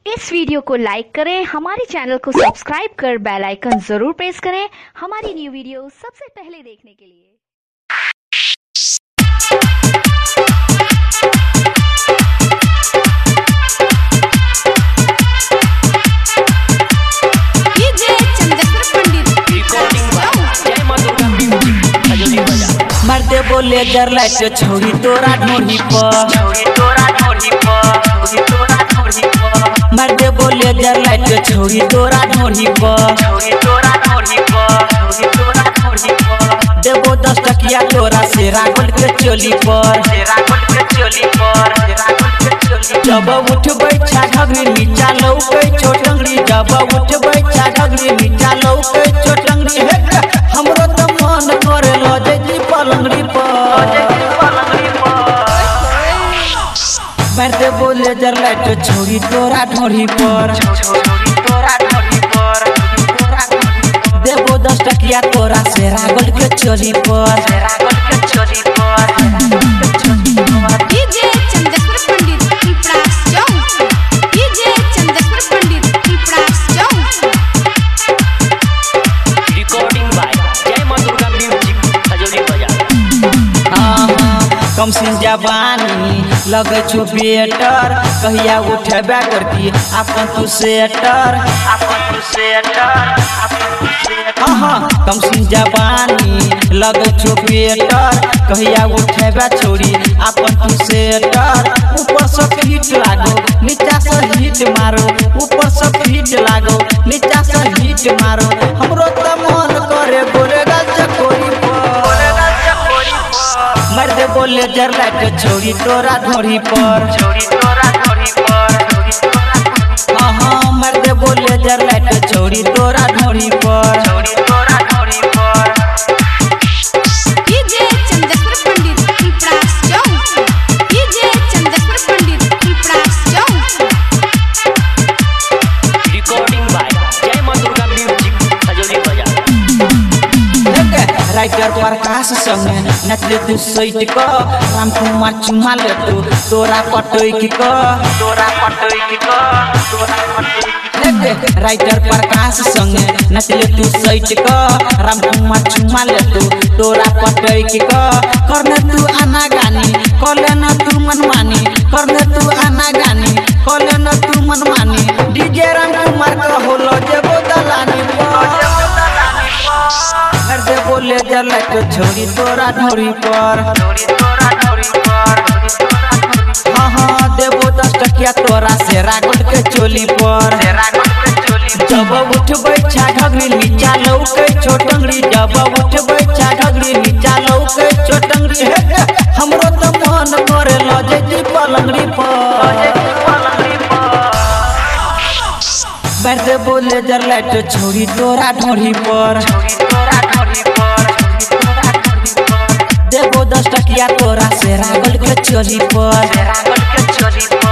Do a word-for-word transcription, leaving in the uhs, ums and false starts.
इस video को लाइक करें, हमारे चैनल को सब्सक्राइब कर बेल आइकन जरूर प्रेस करें हमारी न्यू वीडियो सबसे पहले देखने के लिए। मर्दे बोले जर लाइट छोड़ी तोरा ढोरी पर, छोड़ी तोरा ढोरी पर, छोड़ी तोरा ढोरी पर। मर्दे बोले जर लाइट छोड़ी तोरा ढोरी पर, छोड़ी तोरा ढोरी पर, छोड़ी तोरा ढोरी पर। देबो दस टकिया तोरा सेरा गोल्ड के चोली पर, सेरा गोल्ड के चोली पर, सेरा गोल्ड के चोली। जब उठ बैठा ढगरी नीचा लौके छोटंगरी, जब उठ बैठा ढगरी नीचा लौके छोटंगरी। हे हमरो त मन करे लो जे पलंगड़ी पर, मर्दे बोले जर लाइट छोड़ी तोरा ढोरी पर, छोड़ी तोरा ढोरी पर। देबो दस टकिया तोरा सेरा गोल्ड के चोली पर, सेरा गोल्ड के चोली पर। डीजे चंदेश्वर पंडित पिपरास चौक, डीजे चंदेश्वर पंडित पिपरास चौक। रिकॉर्डिंग बाय जय मां दुर्गा म्यूजिक खजोली बाजार। कम सिन जवानी लगे छो बेटर, कहिया उठेबे करती अपन तू सेटर, अपन तू सेटर, अपन तू सेटर। हाँ कम सिन जवानी लगे छो बेटर, कहिया उठेबे छोड़ी अपन तू सेटर। ऊपर से हिट लागो नीचा से हिट मारो, ऊपर से हिट लागो नीचा से हिट मारो। हमरो त मन करे बोलेगा चकोरी पर, बोलेगा चकोरी पर। मर्दे बोले जर लाइट छोड़ी तोरा ढोरी पर, छोड़ी तोरा ढोरी पर, छोड़ी तोरा ढोरी। हाँ हाँ मर्दे बोले जर लाइट छोड़ी तोरा ढोरी पर, छोड़ी तोरा ढोरी पर। डीजे चंदेश्वर पंडित पिपरास चौक, डीजे चंदेश्वर पंडित पिपरास चौक। रिकॉर्डिंग बाय जय मां दुर्गा म्यूजिक खजोली बाजार। राइटर प्रकाश संगे नचले तू सैट क, राम कुमार चुमा ले तू तोरा पटोई क, तोरा पटोई क, तोरा पटोई। राइटर प्रकाश संगे नचले तू सैट क, राम कुमार चुमा ले तू तोरा पटोई क। करने तू आना गानी कले न तू मनमानी, करने तू आना गानी कले न तू मनमानी। डीजे राम कुमार का होलो जेबो दलानी पर, मर्दे बोले जर लाइट छोड़ी तोरा ढोरी पर, छोड़ी तोरा ढोरी पर। हाँ हाँ देबो दस टकिया तोरा सेरा गोल्ड के चोली पर, सेरा गोल्ड के चोली। जब उठ बैठा ढगरी नीचा लौके छोटंगरी, जब उठ बैठा ढगरी नीचा लौके छोटंगरी। हे हमरो त मन करे लो जे पलंगड़ी पर, पलंगड़ी पर। मर्दे बोले जर लाइट छोड़ी तोरा ढोरी पर, छोड़ी तोरा ढोरी पर, छोड़ी तोरा ढोरी पर। देबो दस टकिया तोरा सेरा गोल्ड के चोली पर, सेरा गोल्ड के चोली पर।